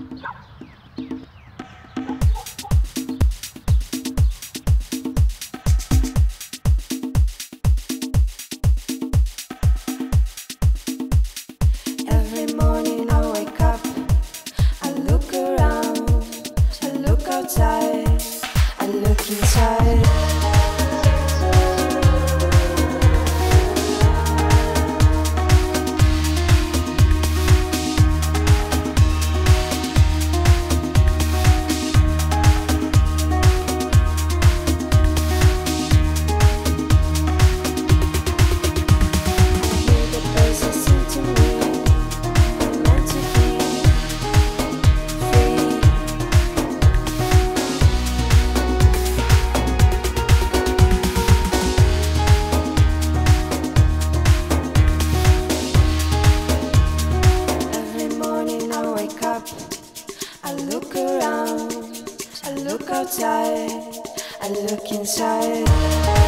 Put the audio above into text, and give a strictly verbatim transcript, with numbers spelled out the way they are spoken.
Every morning I wake up, I look around, I look outside, I look inside. I look around, I look outside, I look inside.